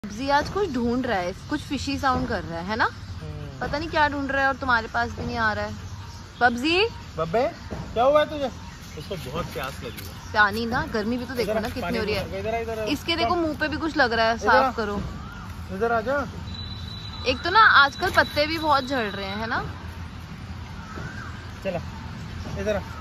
PUBG आज कुछ ढूंढ रहा है, कुछ फिशी साउंड कर रहा है ना? पता नहीं क्या ढूंढ रहा है और तुम्हारे पास भी नहीं आ रहा है। पबजी बब्बे क्या हुआ है तुझे? उसको बहुत प्यास लगी है। पानी ना, गर्मी भी तो देखो ना कितनी हो रही है। इधर इसके देखो मुंह पे भी कुछ लग रहा है, साफ करो। इधर आ जा। एक तो ना आजकल पत्ते भी बहुत झड़ रहे हैं, है ना? चला इधर आ।